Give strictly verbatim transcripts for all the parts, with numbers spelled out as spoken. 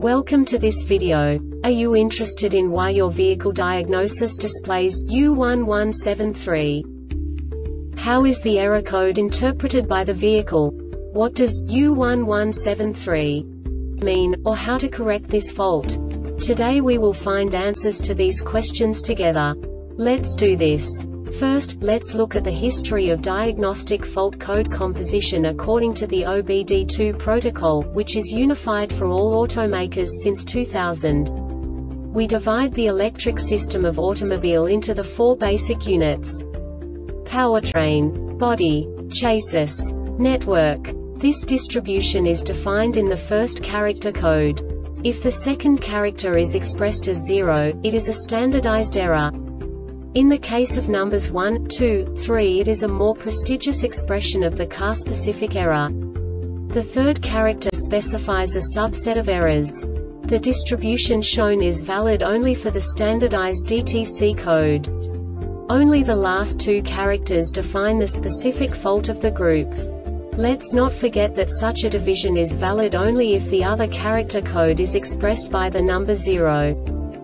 Welcome to this video. Are you interested in why your vehicle diagnosis displays U one one seven three? How is the error code interpreted by the vehicle? What does U one one seven three mean, or how to correct this fault? Today we will find answers to these questions together. Let's do this. First, let's look at the history of diagnostic fault code composition according to the O B D two protocol, which is unified for all automakers since two thousand. We divide the electric system of automobile into the four basic units: powertrain, body, chassis, network. This distribution is defined in the first character code. If the second character is expressed as zero, it is a standardized error. In the case of numbers one, two, three, it is a more prestigious expression of the car-specific error. The third character specifies a subset of errors. The distribution shown is valid only for the standardized D T C code. Only the last two characters define the specific fault of the group. Let's not forget that such a division is valid only if the other character code is expressed by the number zero.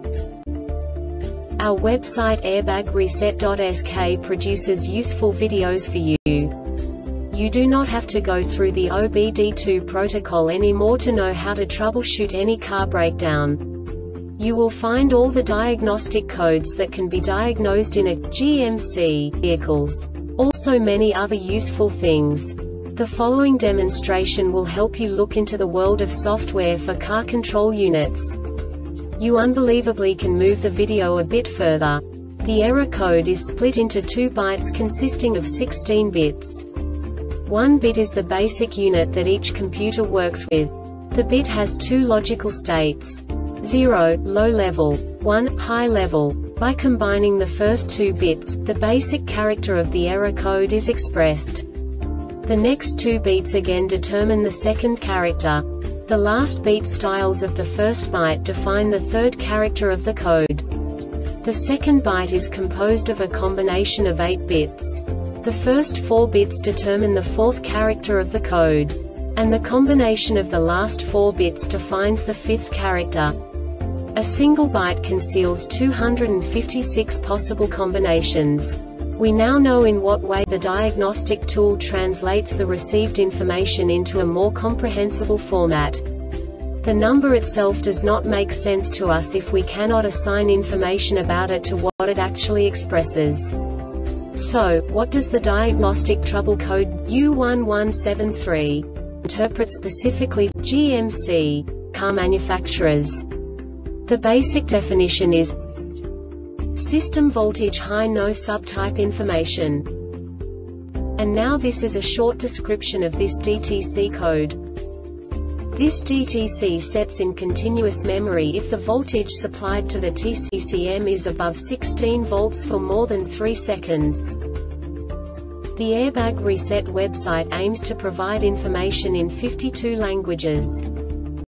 Our website airbag reset dot S K produces useful videos for you. You do not have to go through the O B D two protocol anymore to know how to troubleshoot any car breakdown. You will find all the diagnostic codes that can be diagnosed in a G M C vehicles. Also many other useful things. The following demonstration will help you look into the world of software for car control units. You unbelievably can move the video a bit further. The error code is split into two bytes consisting of sixteen bits. One bit is the basic unit that each computer works with. The bit has two logical states: zero, low level, one, high level. By combining the first two bits, the basic character of the error code is expressed. The next two beats again determine the second character. The last beat styles of the first byte define the third character of the code. The second byte is composed of a combination of eight bits. The first four bits determine the fourth character of the code. And the combination of the last four bits defines the fifth character. A single byte conceals two hundred fifty-six possible combinations. We now know in what way the diagnostic tool translates the received information into a more comprehensible format. The number itself does not make sense to us if we cannot assign information about it to what it actually expresses. So, what does the diagnostic trouble code U one one seven three interpret specifically for G M C car manufacturers? The basic definition is system voltage high, no subtype information. And now this is a short description of this D T C code. This D T C sets in continuous memory if the voltage supplied to the T C C M is above sixteen volts for more than three seconds. The Airbag Reset website aims to provide information in fifty-two languages.